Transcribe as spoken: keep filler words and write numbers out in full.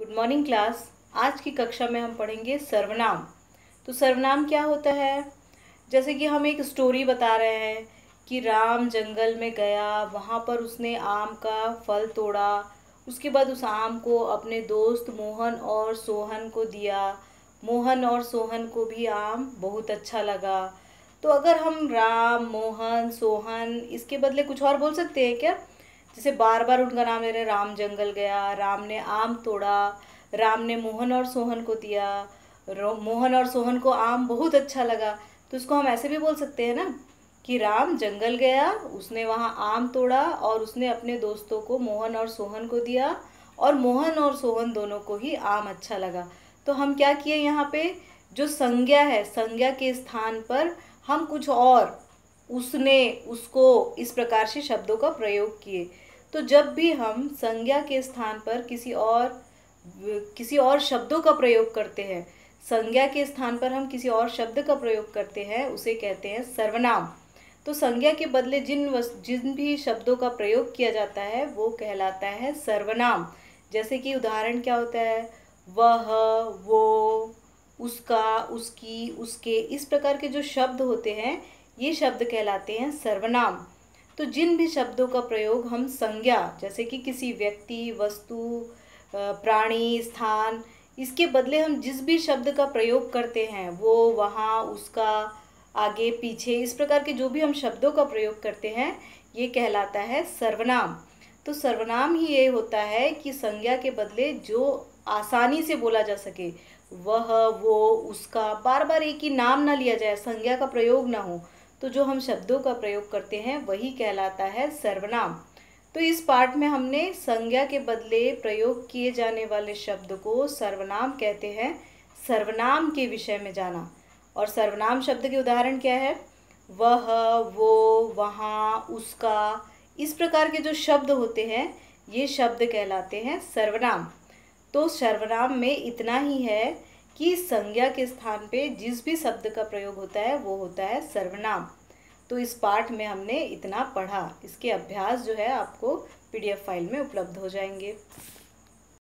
Good morning class. आज की कक्षा में हम पढ़ेंगे सर्वनाम। तो सर्वनाम क्या होता है? जैसे कि हम एक स्टोरी बता रहे हैं कि राम जंगल में गया, वहाँ पर उसने आम का फल तोड़ा, उसके बाद उस आम को अपने दोस्त मोहन और सोहन को दिया। मोहन और सोहन को भी आम बहुत अच्छा लगा। तो अगर हम राम, मोहन, सोहन इसके बदले कुछ और बोल सकते हैं क्या? जैसे बार बार उनका नाम ले रहे, राम जंगल गया, राम ने आम तोड़ा, राम ने मोहन और सोहन को दिया, मोहन और सोहन को आम बहुत अच्छा लगा। तो इसको हम ऐसे भी बोल सकते हैं ना कि राम जंगल गया, उसने वहाँ आम तोड़ा और उसने अपने दोस्तों को मोहन और सोहन को दिया और मोहन और सोहन दोनों को ही आम अच्छा लगा। तो हम क्या किए, यहाँ पे जो संज्ञा है, संज्ञा के स्थान पर हम कुछ और उसने, उसको इस प्रकार से शब्दों का प्रयोग किए। तो जब भी हम संज्ञा के स्थान पर किसी और किसी और शब्दों का प्रयोग करते हैं, संज्ञा के स्थान पर हम किसी और शब्द का प्रयोग करते हैं, उसे कहते हैं सर्वनाम। तो संज्ञा के बदले जिन जिन भी शब्दों का प्रयोग किया जाता है वो कहलाता है सर्वनाम। जैसे कि उदाहरण क्या होता है, वह, वो, उसका, उसकी, उसके, इस प्रकार के जो शब्द होते हैं ये शब्द कहलाते हैं सर्वनाम। तो जिन भी शब्दों का प्रयोग हम संज्ञा, जैसे कि किसी व्यक्ति, वस्तु, प्राणी, स्थान, इसके बदले हम जिस भी शब्द का प्रयोग करते हैं, वो, वहाँ, उसका, आगे, पीछे, इस प्रकार के जो भी हम शब्दों का प्रयोग करते हैं ये कहलाता है सर्वनाम। तो सर्वनाम ही ये होता है कि संज्ञा के बदले जो आसानी से बोला जा सके, वह, वो, उसका, बार बार एक ही नाम ना लिया जाए, संज्ञा का प्रयोग ना हो, तो जो हम शब्दों का प्रयोग करते हैं वही कहलाता है सर्वनाम। तो इस पाठ में हमने संज्ञा के बदले प्रयोग किए जाने वाले शब्द को सर्वनाम कहते हैं, सर्वनाम के विषय में जाना। और सर्वनाम शब्द के उदाहरण क्या है? वह, वो, वहाँ, उसका, इस प्रकार के जो शब्द होते हैं ये शब्द कहलाते हैं सर्वनाम। तो सर्वनाम में इतना ही है कि संज्ञा के स्थान पे जिस भी शब्द का प्रयोग होता है वो होता है सर्वनाम। तो इस पाठ में हमने इतना पढ़ा। इसके अभ्यास जो है आपको पीडीएफ फाइल में उपलब्ध हो जाएंगे।